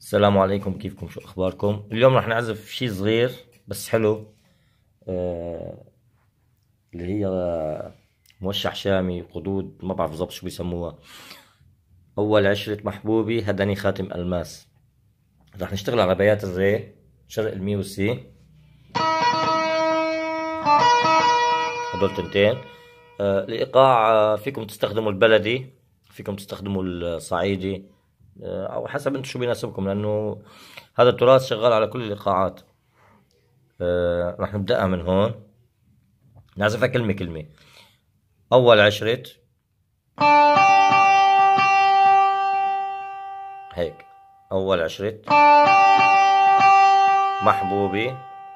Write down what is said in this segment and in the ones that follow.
السلام عليكم، كيفكم؟ شو اخباركم؟ اليوم رح نعزف شي صغير بس حلو. آه اللي هي موشح شامي قدود، ما بعرف بالضبط شو بيسموها. اول عشرة محبوبي هداني خاتم الماس. رح نشتغل على بيات الري، شرق المي والسي، هدول تنتين. الايقاع فيكم تستخدموا البلدي، فيكم تستخدموا الصعيدي، او حسب انتم شو بيناسبكم، لانه هذا التراث شغال على كل الايقاعات. رح نبدأها من هون، نعزفها كلمة كلمة. أول عشرة هيك، أول عشرة محبوبي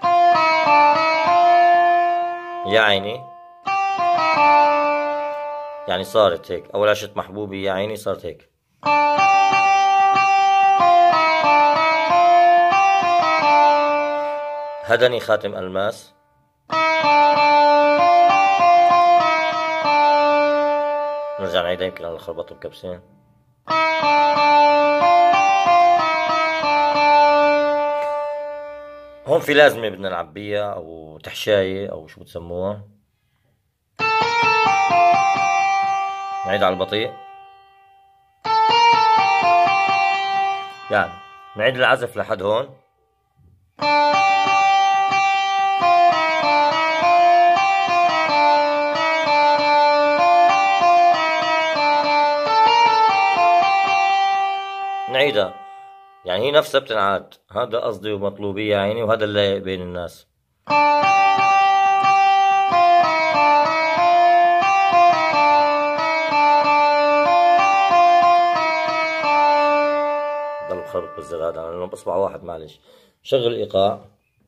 يا عيني، يعني صارت هيك. أول عشرة محبوبي يا عيني صارت هيك. هدني خاتم ألماس. نرجع نعيدها، يمكن أنا خربطت بكبسين. هون في لازمة بدنا نعبيها، أو تحشاية، أو شو بتسموها. نعيد على البطيء، يعني نعيد العزف لحد هون. نعيدها، يعني هي نفسها بتنعاد. هذا قصدي ومطلوبي يا عيني، وهذا اللي بين الناس. ضل بخربط بالزر هذا لانه باصبع واحد، معلش. شغل ايقاع.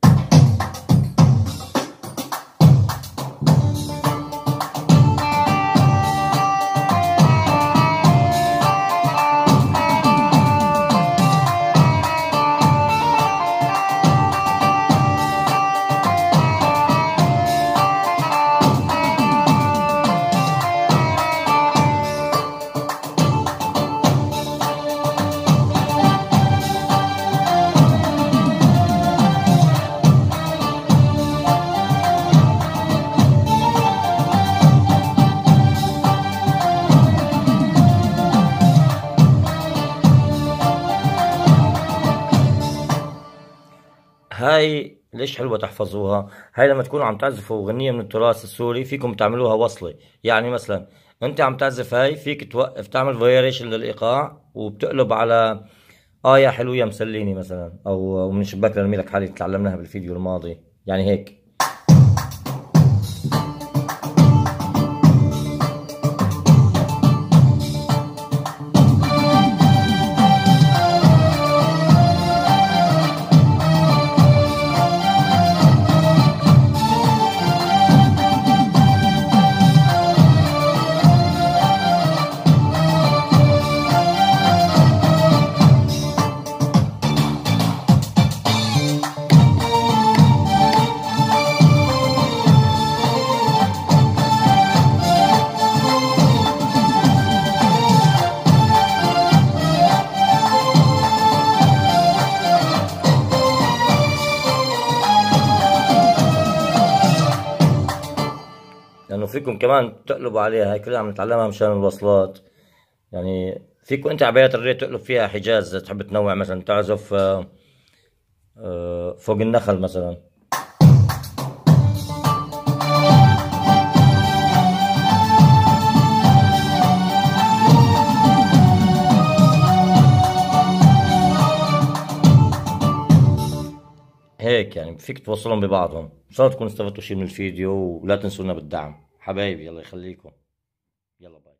هاي ليش حلوة تحفظوها؟ هاي لما تكونوا عم تعزفوا غنية من التراث السوري فيكم تعملوها وصلة. يعني مثلا انت عم تعزف هاي، فيك توقف تعمل فاريشن للإيقاع، وبتقلب على يا حلو يا مسليني مثلا، او من شباك لرميلك حالي تعلمناها بالفيديو الماضي، يعني هيك. لانه فيكم كمان تقلبوا عليها، هاي كلها عم نتعلمها مشان الوصلات. يعني فيكم انت عبايات الري تقلب فيها حجاز، تحب تنوع مثلا تعزف فوق النخل مثلا. هيك يعني فيك توصلهم ببعضهم. ان شاء الله تكونوا استفدتوا شيء من الفيديو، ولا تنسونا بالدعم حبايبي. الله يخليكم. يلا باي.